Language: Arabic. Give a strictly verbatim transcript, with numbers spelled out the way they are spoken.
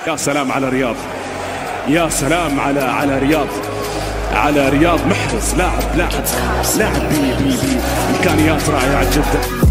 يا سلام على رياض، يا سلام على على رياض، على رياض محرز، لاعب لاعب لاعب بإمكانيات رائعة جدا.